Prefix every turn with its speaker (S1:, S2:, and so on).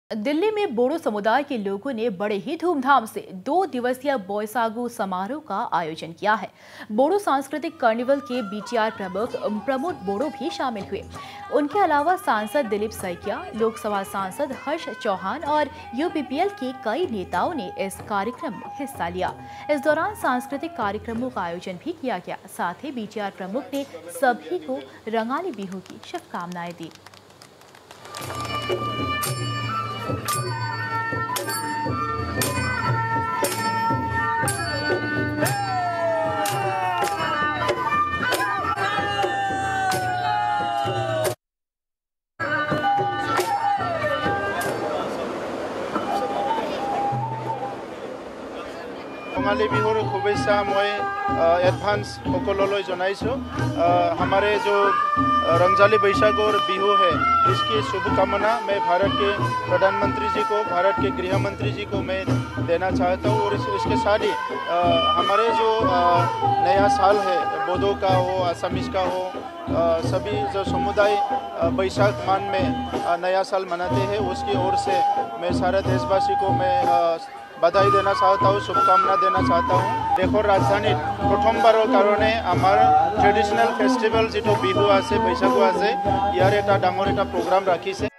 S1: दिल्ली में बोडो समुदाय के लोगों ने बड़े ही धूमधाम से 2 दिवसीय बोईसागु समारोह का आयोजन किया है। बोडो सांस्कृतिक कार्निवल के बीटीआर प्रमुख प्रमोद बोडो भी शामिल हुए। उनके अलावा सांसद दिलीप सैकिया, लोकसभा सांसद हर्ष चौहान और यूपीपीएल के कई नेताओं ने इस कार्यक्रम में हिस्सा लिया। इस दौरान सांस्कृतिक कार्यक्रमों का आयोजन भी किया गया। साथ ही बीटीआर प्रमुख ने सभी को रंगाली बिहू की शुभकामनाएं दी।
S2: रंगाली बिहुर शुभेच्छा मैं एडभांस सकलों जनाइछो। हमारे जो रंजाली बैसागु और बिहू है इसकी शुभकामना मैं भारत के प्रधानमंत्री जी को, भारत के गृह मंत्री जी को मैं देना चाहता हूँ। और इसके साथ ही हमारे जो नया साल है, बोडो का हो, असमीज का हो, सभी जो समुदाय बैसाख माह में नया साल मनाते हैं उसकी ओर से मैं सारे देशवासी को मैं बधाई देना चाहता हूँ, शुभकामना देना चाहता हूँ। देशर राजधानी प्रथमबार कारण आमार ट्रेडिशनल फेस्टिवल जी बिहू आछे, बैसागु आछे, यार एटा डांगर एटा प्रोग्राम राखिছে।